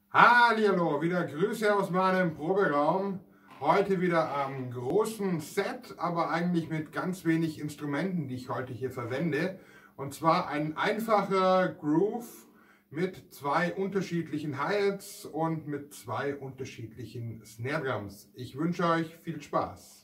Hallihallo, wieder Grüße aus meinem Proberaum. Heute wieder am großen Set, aber eigentlich mit ganz wenig Instrumenten, die ich heute hier verwende. Und zwar ein einfacher Groove mit zwei unterschiedlichen Hi-Hats und mit zwei unterschiedlichen Snare Drums. Ich wünsche euch viel Spaß.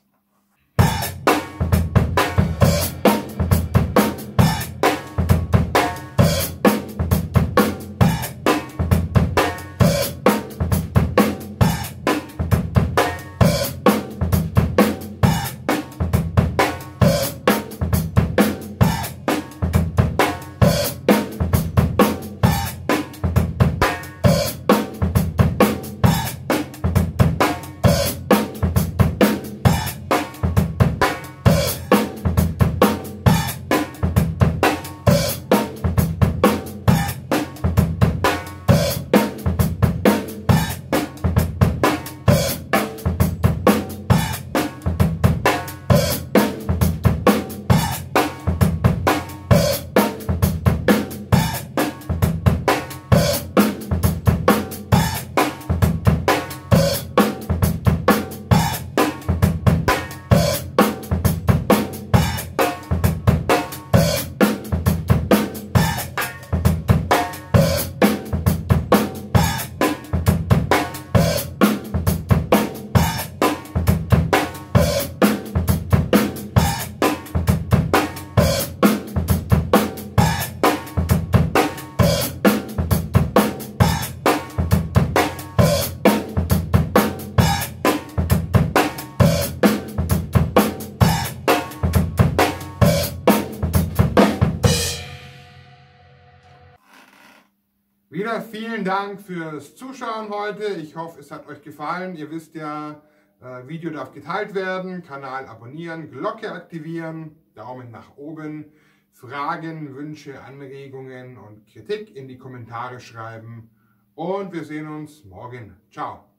Wieder vielen Dank fürs Zuschauen heute. Ich hoffe, es hat euch gefallen. Ihr wisst ja, Video darf geteilt werden, Kanal abonnieren, Glocke aktivieren, Daumen nach oben, Fragen, Wünsche, Anregungen und Kritik in die Kommentare schreiben. Und wir sehen uns morgen. Ciao.